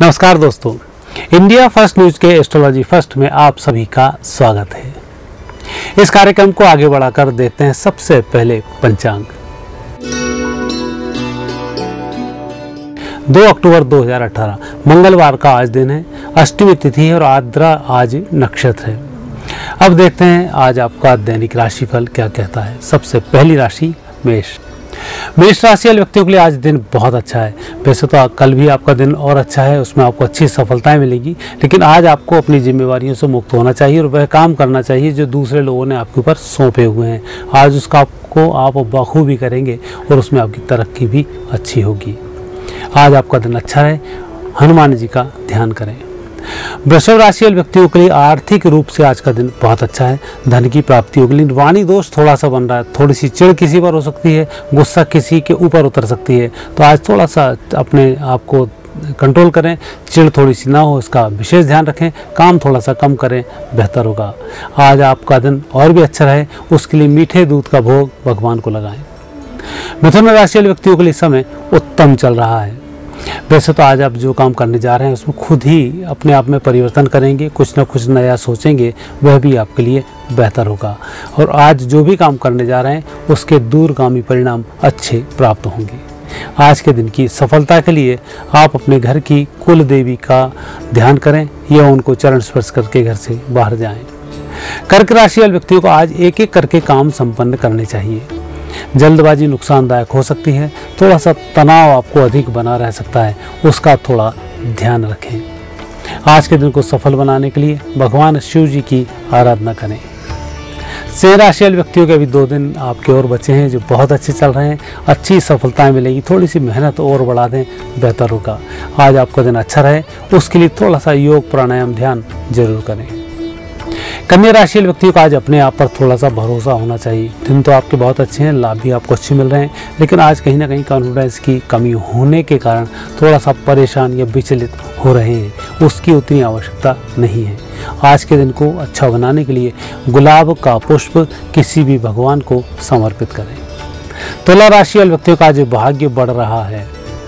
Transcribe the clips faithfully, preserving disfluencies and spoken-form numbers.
नमस्कार दोस्तों, India first news के एस्ट्रोलॉजी फर्स्ट में आप सभी का स्वागत है। इस कार्यक्रम को आगे बढ़ाकर देते हैं सबसे पहले पंचांग। दो अक्टूबर दो हज़ार अठारह मंगलवार का आज दिन है। अष्टमी तिथि है और आद्रा आज नक्षत्र है। अब देखते हैं आज आपका दैनिक राशिफल क्या कहता है। सबसे पहली राशि मेष। मेष राशि वाले व्यक्तियों के लिए आज दिन बहुत अच्छा है। वैसे तो कल भी आपका दिन और अच्छा है, उसमें आपको अच्छी सफलताएं मिलेगी, लेकिन आज आपको अपनी जिम्मेवारियों से मुक्त होना चाहिए और वह काम करना चाहिए जो दूसरे लोगों ने आपके ऊपर सौंपे हुए हैं। आज उसका आपको आप बखूबी करेंगे और उसमें आपकी तरक्की भी अच्छी होगी। आज आपका दिन अच्छा है, हनुमान जी का ध्यान करें। वृषभ राशि वाले व्यक्तियों के लिए आर्थिक रूप से आज का दिन बहुत अच्छा है। धन की प्राप्ति होगी, लेकिन वाणी दोष थोड़ा सा बन रहा है। थोड़ी सी चिढ़ किसी पर हो सकती है, गुस्सा किसी के ऊपर उतर सकती है, तो आज थोड़ा सा अपने आप को कंट्रोल करें। चिढ़ थोड़ी सी ना हो, इसका विशेष ध्यान रखें। काम थोड़ा सा कम करें, बेहतर होगा। आज आपका दिन और भी अच्छा रहे, उसके लिए मीठे दूध का भोग भगवान को लगाएं। मिथुन राशि वाले व्यक्तियों के लिए समय उत्तम चल रहा है। वैसे तो आज आप जो काम करने जा रहे हैं उसमें खुद ही अपने आप में परिवर्तन करेंगे, कुछ ना कुछ नया सोचेंगे, वह भी आपके लिए बेहतर होगा। और आज जो भी काम करने जा रहे हैं उसके दूरगामी परिणाम अच्छे प्राप्त होंगे। आज के दिन की सफलता के लिए आप अपने घर की कुल देवी का ध्यान करें या उनको चरण स्पर्श करके घर से बाहर जाएं। कर्क राशि वाले व्यक्तियों को आज एक एक करके काम संपन्न करने चाहिए। जल्दबाजी नुकसानदायक हो सकती है। थोड़ा सा तनाव आपको अधिक बना रह सकता है, उसका थोड़ा ध्यान रखें। आज के दिन को सफल बनाने के लिए भगवान शिव जी की आराधना करें। सिंह राशि वाले व्यक्तियों के अभी दो दिन आपके और बचे हैं जो बहुत अच्छे चल रहे हैं। अच्छी सफलताएं मिलेगी, थोड़ी सी मेहनत और बढ़ा दें, बेहतर होगा। आज आपका दिन अच्छा रहे, उसके लिए थोड़ा सा योग प्राणायाम ध्यान जरूर करें। कन्या राशि वाले व्यक्तियों को आज अपने आप पर थोड़ा सा भरोसा होना चाहिए। दिन तो आपके बहुत अच्छे हैं, लाभ भी आपको अच्छे मिल रहे हैं, लेकिन आज कहीं ना कहीं कॉन्फिडेंस की कमी होने के कारण थोड़ा सा परेशान या विचलित हो रहे हैं। उसकी उतनी आवश्यकता नहीं है। आज के दिन को अच्छा बनाने के लिए गुलाब का पुष्प किसी भी भगवान को समर्पित करें। तुला राशि वाले व्यक्तियों का आज भाग्य बढ़ रहा है।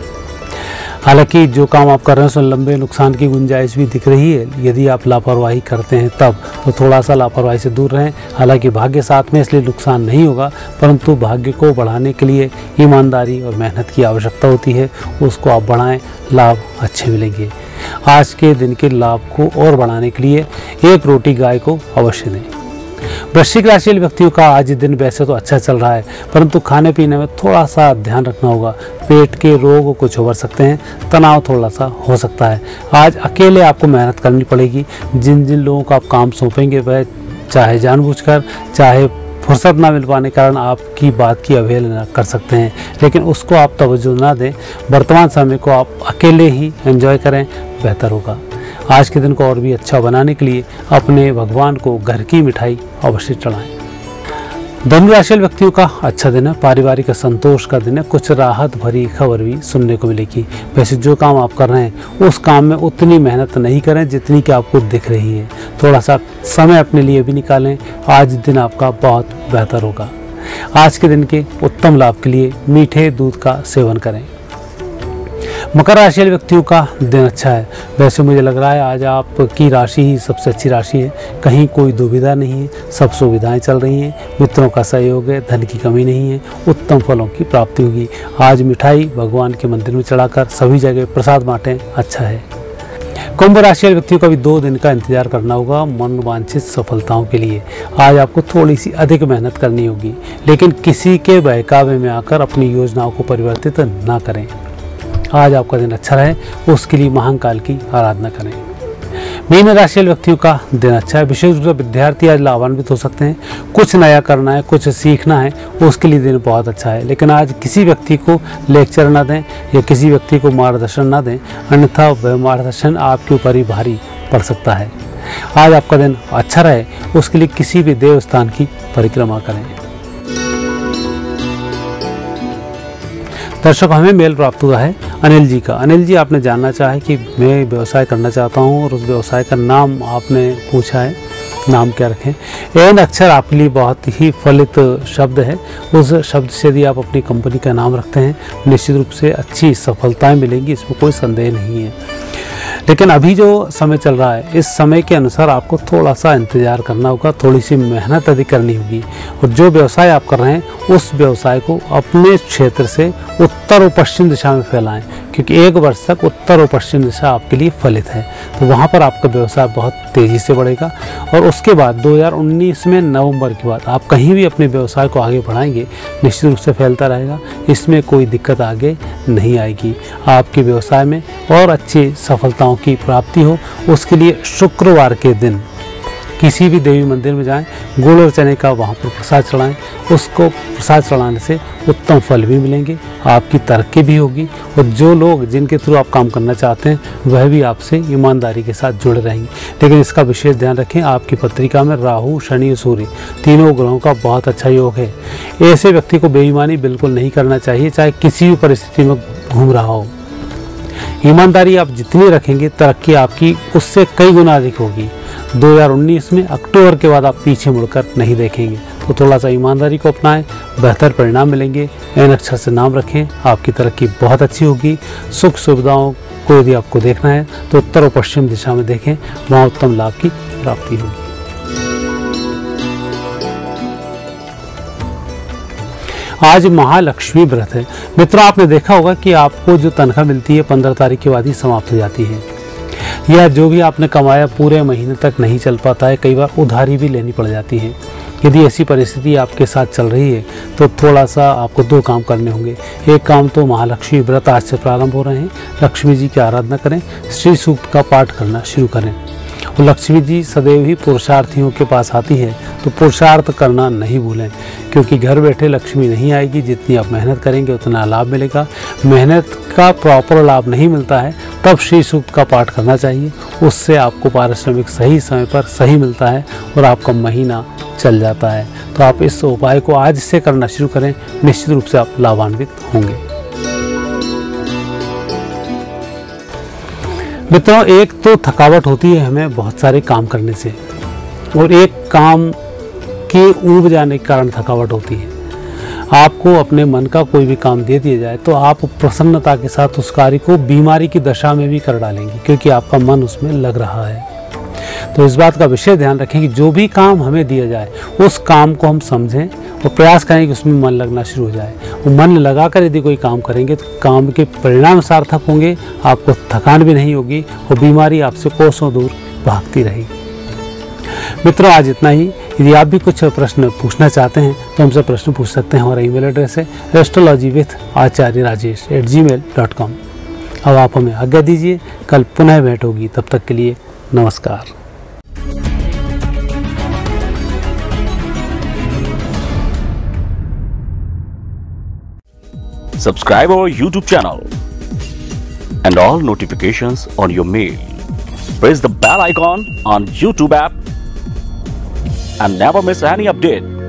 हालांकि जो काम आप कर रहे हैं उसमें लंबे नुकसान की गुंजाइश भी दिख रही है। यदि आप लापरवाही करते हैं तब तो थोड़ा सा लापरवाही से दूर रहें। हालांकि भाग्य साथ में, इसलिए नुकसान नहीं होगा, परंतु भाग्य को बढ़ाने के लिए ईमानदारी और मेहनत की आवश्यकता होती है। उसको आप बढ़ाएं, लाभ अच्छे मिलेंगे। आज के दिन के लाभ को और बढ़ाने के लिए एक रोटी गाय को अवश्य दें। वृश्चिक राशि वाले व्यक्तियों का आज दिन वैसे तो अच्छा चल रहा है, परंतु खाने पीने में थोड़ा सा ध्यान रखना होगा। पेट के रोग कुछ उभर सकते हैं, तनाव थोड़ा सा हो सकता है। आज अकेले आपको मेहनत करनी पड़ेगी। जिन जिन लोगों को आप काम सौंपेंगे वह चाहे जानबूझकर चाहे फुर्सत ना मिल पाने के कारण आपकी बात की अवहेलना कर सकते हैं, लेकिन उसको आप तवज्जो ना दें। वर्तमान समय को आप अकेले ही एंजॉय करें, बेहतर होगा। आज के दिन को और भी अच्छा बनाने के लिए अपने भगवान को घर की मिठाई अवश्य चढ़ाएं। धनु राशि वाले व्यक्तियों का अच्छा दिन है। पारिवारिक संतोष का दिन है। कुछ राहत भरी खबर भी सुनने को मिलेगी। वैसे जो काम आप कर रहे हैं उस काम में उतनी मेहनत नहीं करें जितनी कि आपको दिख रही है। थोड़ा सा समय अपने लिए भी निकालें। आज दिन आपका बहुत बेहतर होगा। आज के दिन के उत्तम लाभ के लिए मीठे दूध का सेवन करें। मकर राशि वाले व्यक्तियों का दिन अच्छा है। वैसे मुझे लग रहा है आज आपकी राशि ही सबसे अच्छी राशि है। कहीं कोई दुविधा नहीं है, सब सुविधाएं चल रही हैं। मित्रों का सहयोग है, धन की कमी नहीं है, उत्तम फलों की प्राप्ति होगी। आज मिठाई भगवान के मंदिर में चढ़ाकर सभी जगह प्रसाद बांटें, अच्छा है। कुंभ राशि वाले व्यक्तियों को भी दो दिन का इंतजार करना होगा मनोवांछित सफलताओं के लिए। आज आपको थोड़ी सी अधिक मेहनत करनी होगी, लेकिन किसी के बहकावे में आकर अपनी योजनाओं को परिवर्तित ना करें। आज आपका दिन अच्छा रहे, उसके लिए महाकाल की आराधना करें। मीन राशि वाले व्यक्तियों का दिन अच्छा है। विशेष रूप से विद्यार्थी आज लाभान्वित हो सकते हैं। कुछ नया करना है, कुछ सीखना है, उसके लिए दिन बहुत अच्छा है। लेकिन आज किसी व्यक्ति को लेक्चर ना दें या किसी व्यक्ति को मार्गदर्शन ना दें, अन्यथा वह मार्गदर्शन आपके ऊपर ही भारी पड़ सकता है। आज आपका दिन अच्छा रहे, उसके लिए किसी भी देव स्थान की परिक्रमा करें। दर्शक, हमें मेल प्राप्त हुआ है अनिल जी का। अनिल जी, आपने जानना चाहा है कि मैं व्यवसाय करना चाहता हूं और उस व्यवसाय का नाम आपने पूछा है, नाम क्या रखें। एन अक्षर आपके लिए बहुत ही फलित शब्द है। उस शब्द से यदि आप अपनी कंपनी का नाम रखते हैं निश्चित रूप से अच्छी सफलताएं मिलेंगी, इसमें कोई संदेह नहीं है। लेकिन अभी जो समय चल रहा है, इस समय के अनुसार आपको थोड़ा सा इंतज़ार करना होगा, थोड़ी सी मेहनत अधिक करनी होगी। और जो व्यवसाय आप कर रहे हैं उस व्यवसाय को अपने क्षेत्र से उत्तर और पश्चिम दिशा में फैलाएं, क्योंकि एक वर्ष तक उत्तर और पश्चिम दिशा आपके लिए फलित है। तो वहाँ पर आपका व्यवसाय बहुत तेज़ी से बढ़ेगा। और उसके बाद दो हज़ार उन्नीस में नवंबर के बाद आप कहीं भी अपने व्यवसाय को आगे बढ़ाएंगे, निश्चित रूप से फैलता रहेगा, इसमें कोई दिक्कत आगे नहीं आएगी। आपके व्यवसाय में और अच्छी सफलताओं की प्राप्ति हो, उसके लिए शुक्रवार के दिन किसी भी देवी मंदिर में जाएं, गुड़ और चने का वहाँ पर प्रसाद चढ़ाएं। उसको प्रसाद चढ़ाने से उत्तम फल भी मिलेंगे, आपकी तरक्की भी होगी, और जो लोग जिनके थ्रू आप काम करना चाहते हैं वह भी आपसे ईमानदारी के साथ जुड़े रहेंगे। लेकिन इसका विशेष ध्यान रखें, आपकी पत्रिका में राहु, शनि और सूर्य तीनों ग्रहों का बहुत अच्छा योग है। ऐसे व्यक्ति को बेईमानी बिल्कुल नहीं करना चाहिए, चाहे किसी भी परिस्थिति में घूम रहा हो। ईमानदारी आप जितनी रखेंगे, तरक्की आपकी उससे कई गुना अधिक होगी। दो हज़ार उन्नीस में अक्टूबर के बाद आप पीछे मुड़कर नहीं देखेंगे। तो थोड़ा सा ईमानदारी को अपनाएं, बेहतर परिणाम मिलेंगे। एन अक्षर से नाम रखें, आपकी तरक्की बहुत अच्छी होगी। सुख सुविधाओं को यदि आपको देखना है तो उत्तर और पश्चिम दिशा में देखें, वहाँ उत्तम लाभ की प्राप्ति होगी। आज महालक्ष्मी व्रत है। मित्रों, आपने देखा होगा कि आपको जो तनख्वाह मिलती है पंद्रह तारीख के बाद ही समाप्त हो जाती है। या जो भी आपने कमाया पूरे महीने तक नहीं चल पाता है, कई बार उधारी भी लेनी पड़ जाती है। यदि ऐसी परिस्थिति आपके साथ चल रही है तो थोड़ा सा आपको दो काम करने होंगे। एक काम तो महालक्ष्मी व्रत आज से प्रारंभ हो रहे हैं, लक्ष्मी जी की आराधना करें, श्री सूक्त का पाठ करना शुरू करें। और लक्ष्मी जी सदैव ही पुरुषार्थियों के पास आती है, तो पुरुषार्थ करना नहीं भूलें, क्योंकि घर बैठे लक्ष्मी नहीं आएगी। जितनी आप मेहनत करेंगे उतना लाभ मिलेगा। मेहनत का प्रॉपर लाभ नहीं मिलता है, तब श्री सूक्त का पाठ करना चाहिए। उससे आपको पारिश्रमिक सही समय पर सही मिलता है और आपका महीना चल जाता है। तो आप इस उपाय को आज से करना शुरू करें, निश्चित रूप से आप लाभान्वित होंगे। मित्रों, एक तो थकावट होती है हमें बहुत सारे काम करने से, और एक काम के ऊब जाने के कारण थकावट होती है। आपको अपने मन का कोई भी काम दे दिया जाए तो आप प्रसन्नता के साथ उस कार्य को बीमारी की दशा में भी कर डालेंगे, क्योंकि आपका मन उसमें लग रहा है। तो इस बात का विशेष ध्यान रखें कि जो भी काम हमें दिया जाए उस काम को हम समझें और प्रयास करें कि उसमें मन लगना शुरू हो जाए। वो मन लगाकर यदि कोई काम करेंगे तो काम के परिणाम सार्थक होंगे, आपको थकान भी नहीं होगी और बीमारी आपसे कोसों दूर भागती रहेगी। मित्रों, आज इतना ही। यदि आप भी कुछ प्रश्न पूछना चाहते हैं तो हमसे प्रश्न पूछ सकते हैं। हमारा ईमेल एड्रेस है astrology with Acharya Rajesh at Gmail dot com. अब आप हमें आज्ञा दीजिए, कल पुनः भेंट होगी। तब तक के लिए नमस्कार। Subscribe our YouTube channel and all notifications on your mail. Press the bell icon on YouTube app and never miss any update.